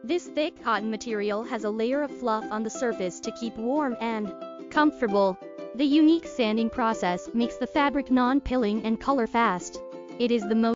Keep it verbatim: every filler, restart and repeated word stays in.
This thick cotton material has a layer of fluff on the surface to keep warm and comfortable. The unique sanding process makes the fabric non-pilling and color fast. It is the most